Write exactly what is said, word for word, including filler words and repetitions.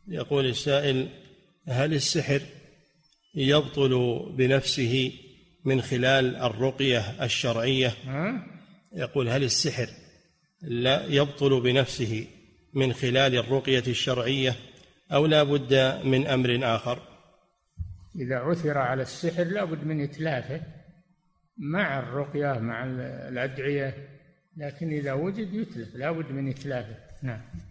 يقول السائل: هل السحر يبطل بنفسه من خلال الرقية الشرعية؟ يقول: هل السحر لا يبطل بنفسه من خلال الرقية الشرعية أو لا بد من أمر آخر؟ إذا عثر على السحر لا بد من إتلافه مع الرقية مع الأدعية، لكن إذا وجد يتلف، لا بد من إتلافه. نعم.